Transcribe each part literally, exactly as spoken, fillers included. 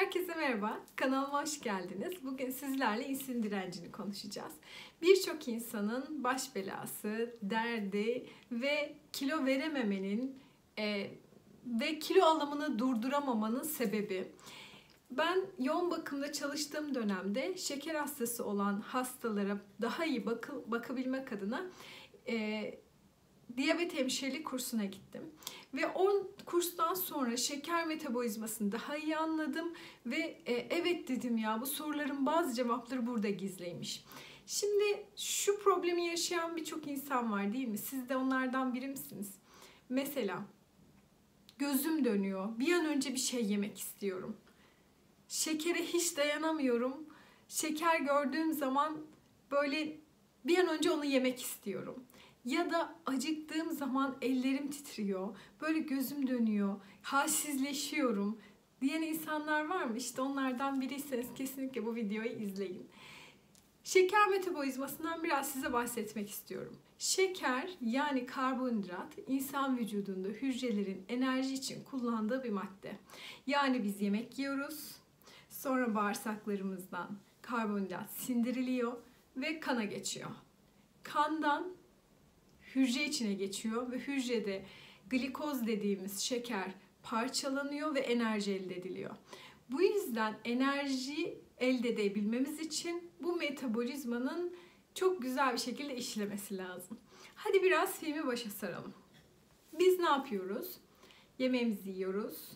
Herkese merhaba, kanalıma hoş geldiniz. Bugün sizlerle insülin direncini konuşacağız. Birçok insanın baş belası, derdi ve kilo verememenin e, ve kilo alımını durduramamanın sebebi. Ben yoğun bakımda çalıştığım dönemde şeker hastası olan hastalara daha iyi bakı, bakabilmek adına e, diyabet hemşirelik kursuna gittim. Ve o kurstan sonra şeker metabolizmasını daha iyi anladım. Ve e, evet dedim ya, bu soruların bazı cevapları burada gizliymiş. Şimdi şu problemi yaşayan birçok insan var değil mi? Siz de onlardan biri misiniz? Mesela gözüm dönüyor. Bir an önce bir şey yemek istiyorum. Şekere hiç dayanamıyorum. Şeker gördüğüm zaman böyle bir an önce onu yemek istiyorum. Ya da acıktığım zaman ellerim titriyor, böyle gözüm dönüyor, halsizleşiyorum diyen insanlar var mı? İşte onlardan biriyseniz kesinlikle bu videoyu izleyin. Şeker metabolizmasından biraz size bahsetmek istiyorum. Şeker yani karbonhidrat insan vücudunda hücrelerin enerji için kullandığı bir madde. Yani biz yemek yiyoruz, sonra bağırsaklarımızdan karbonhidrat sindiriliyor ve kana geçiyor. Kandan hücre içine geçiyor ve hücrede glikoz dediğimiz şeker parçalanıyor ve enerji elde ediliyor. Bu yüzden enerji elde edebilmemiz için bu metabolizmanın çok güzel bir şekilde işlemesi lazım. Hadi biraz filmi başa saralım. Biz ne yapıyoruz? Yemeğimizi yiyoruz.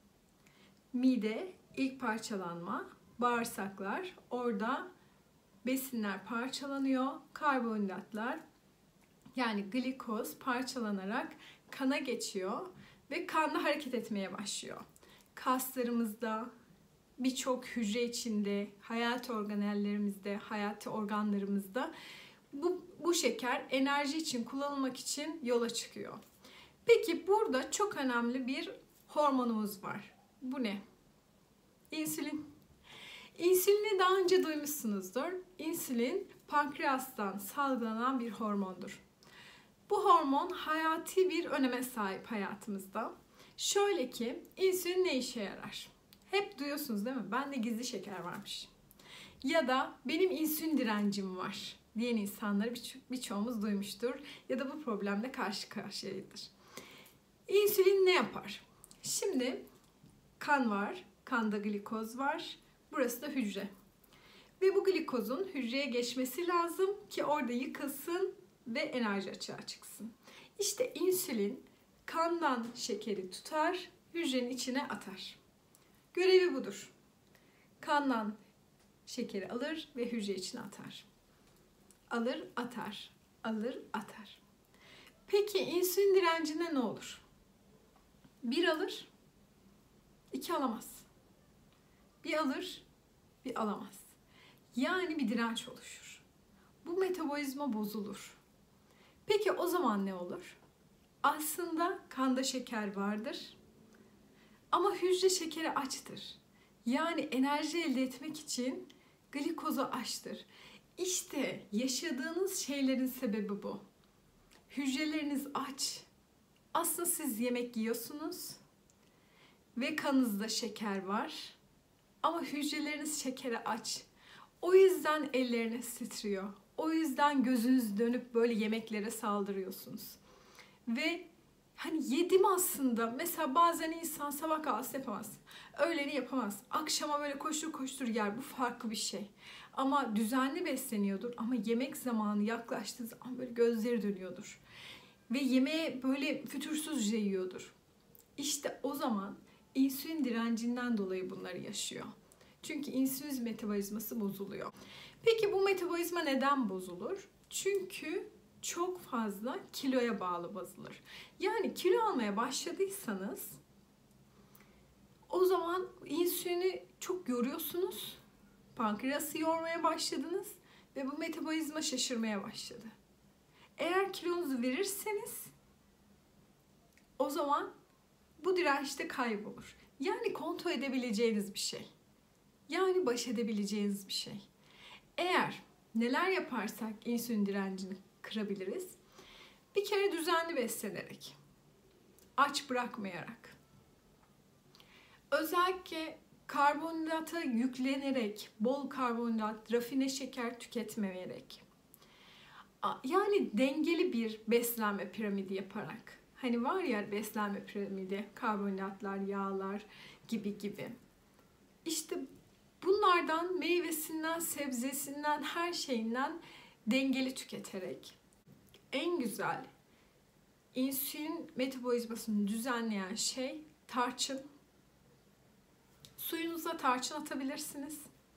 Mide, ilk parçalanma, bağırsaklar, orada besinler parçalanıyor, karbonhidratlar yani glikoz parçalanarak kana geçiyor ve kanda hareket etmeye başlıyor. Kaslarımızda, birçok hücre içinde, hayati organellerimizde, hayati organlarımızda bu, bu şeker enerji için kullanılmak için yola çıkıyor. Peki burada çok önemli bir hormonumuz var. Bu ne? İnsülin. İnsülini daha önce duymuşsunuzdur. İnsülin pankreastan salgılanan bir hormondur. Bu hormon hayati bir öneme sahip hayatımızda. Şöyle ki, insülin ne işe yarar? Hep duyuyorsunuz değil mi? Bende gizli şeker varmış. Ya da benim insülin direncim var diyen insanları birçoğumuz duymuştur. Ya da bu problemle karşı karşıyadır. İnsülin ne yapar? Şimdi kan var, kanda glikoz var. Burası da hücre. Ve bu glikozun hücreye geçmesi lazım ki orada yıkılsın ve enerji açığa çıksın. İşte insülin kandan şekeri tutar, hücrenin içine atar. Görevi budur. Kandan şekeri alır ve hücre içine atar. Alır, atar. Alır, atar. Peki insülin direncinde ne olur? Bir alır, iki alamaz. Bir alır, bir alamaz. Yani bir direnç oluşur. Bu metabolizma bozulur. Peki o zaman ne olur? Aslında kanda şeker vardır. Ama hücre şekeri açtır. Yani enerji elde etmek için glikozu açtır. İşte yaşadığınız şeylerin sebebi bu. Hücreleriniz aç. Aslında siz yemek yiyorsunuz ve kanınızda şeker var. Ama hücreleriniz şekere aç. O yüzden elleriniz titriyor. O yüzden gözünüz dönüp böyle yemeklere saldırıyorsunuz. Ve hani yedim aslında. Mesela bazen insan sabah kahvaltısı yapamaz. Öğleni yapamaz. Akşama böyle koştur koştur yer. Bu farklı bir şey. Ama düzenli besleniyordur. Ama yemek zamanı yaklaştığı zaman böyle gözleri dönüyordur. Ve yemeğe böyle fütursuzca yiyordur. İşte o zaman insülin direncinden dolayı bunları yaşıyor. Çünkü insülin metabolizması bozuluyor. Peki bu metabolizma neden bozulur? Çünkü çok fazla kiloya bağlı bozulur. Yani kilo almaya başladıysanız o zaman insülini çok yoruyorsunuz. Pankreası yormaya başladınız ve bu metabolizma şaşırmaya başladı. Eğer kilonuzu verirseniz o zaman bu dirençte kaybolur. Yani kontrol edebileceğiniz bir şey. Yani baş edebileceğiniz bir şey. Eğer neler yaparsak insülin direncini kırabiliriz. Bir kere düzenli beslenerek, aç bırakmayarak. Özellikle karbonhidrata yüklenerek, bol karbonhidrat, rafine şeker tüketmeyerek, yani dengeli bir beslenme piramidi yaparak, hani var ya beslenme piramidi, karbonhidratlar, yağlar gibi gibi. İşte bunlardan, meyvesinden, sebzesinden, her şeyinden dengeli tüketerek, en güzel insülin metabolizmasını düzenleyen şey tarçın. Suyunuza tarçın atabilirsiniz.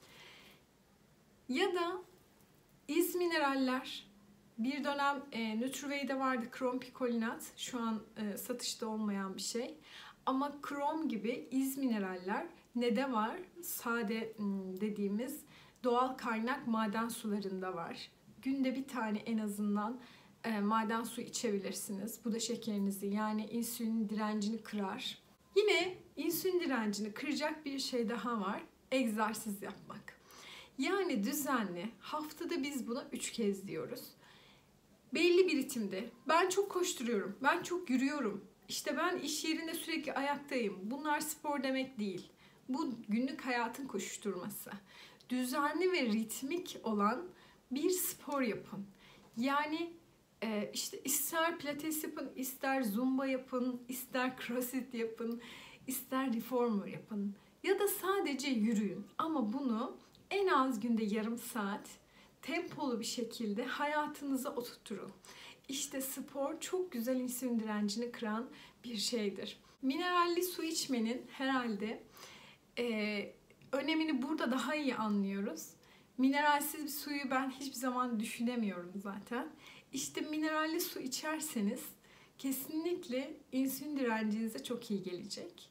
Ya da izmineraller. Bir dönem e, Nutrivey'de vardı krom pikolinat. Şu an e, satışta olmayan bir şey. Ama krom gibi izmineraller ne de var? Sade m, dediğimiz doğal kaynak maden sularında var. Günde bir tane en azından e, maden su içebilirsiniz. Bu da şekerinizi, yani insülin direncini kırar. Yine insülin direncini kıracak bir şey daha var. Egzersiz yapmak. Yani düzenli, haftada biz buna üç kez diyoruz. Belli bir ritimde. Ben çok koşturuyorum, ben çok yürüyorum. İşte ben iş yerinde sürekli ayaktayım. Bunlar spor demek değil. Bu günlük hayatın koşuşturması. Düzenli ve ritmik olan bir spor yapın. Yani e, işte ister pilates yapın, ister zumba yapın, ister crossfit yapın, ister reformer yapın. Ya da sadece yürüyün. Ama bunu en az günde yarım saat tempolu bir şekilde hayatınıza oturtturun. İşte spor çok güzel insülin direncini kıran bir şeydir. Mineralli su içmenin herhalde e, önemini burada daha iyi anlıyoruz. Mineralsiz bir suyu ben hiçbir zaman düşünemiyorum zaten. İşte mineralli su içerseniz kesinlikle insülin direncinize çok iyi gelecek.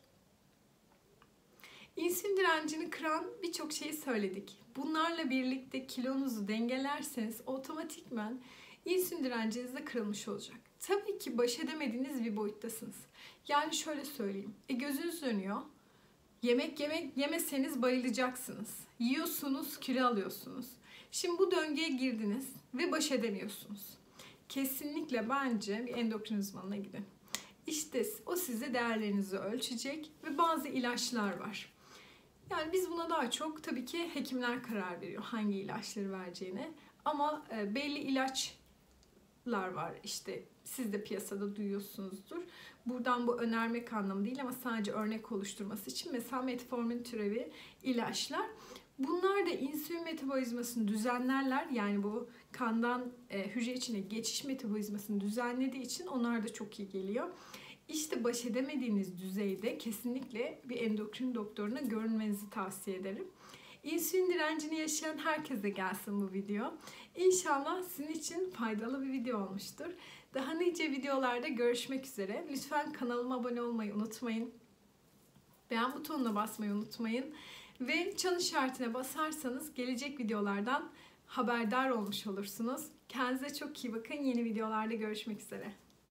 İnsülin direncini kıran birçok şeyi söyledik. Bunlarla birlikte kilonuzu dengelerseniz otomatikman insülin direnciniz de kırılmış olacak. Tabii ki baş edemediğiniz bir boyuttasınız. Yani şöyle söyleyeyim. E gözünüz dönüyor. Yemek yemek yemeseniz bayılacaksınız. Yiyorsunuz, kilo alıyorsunuz. Şimdi bu döngüye girdiniz ve baş edemiyorsunuz. Kesinlikle bence bir endokrin uzmanına gidin. İşte o size değerlerinizi ölçecek ve bazı ilaçlar var. Yani biz buna daha çok tabii ki hekimler karar veriyor hangi ilaçları vereceğine. Ama belli ilaçlar var, işte siz de piyasada duyuyorsunuzdur. Buradan bu önermek anlamı değil ama sadece örnek oluşturması için mesela metformin türevi ilaçlar. Bunlar da insülin metabolizmasını düzenlerler. Yani bu kandan e, hücre içine geçiş metabolizmasını düzenlediği için onlar da çok iyi geliyor. İşte baş edemediğiniz düzeyde kesinlikle bir endokrin doktoruna görünmenizi tavsiye ederim. İnsülin direncini yaşayan herkese gelsin bu video. İnşallah sizin için faydalı bir video olmuştur. Daha nice videolarda görüşmek üzere. Lütfen kanalıma abone olmayı unutmayın. Beğen butonuna basmayı unutmayın. Ve çan işaretine basarsanız gelecek videolardan haberdar olmuş olursunuz. Kendinize çok iyi bakın. Yeni videolarda görüşmek üzere.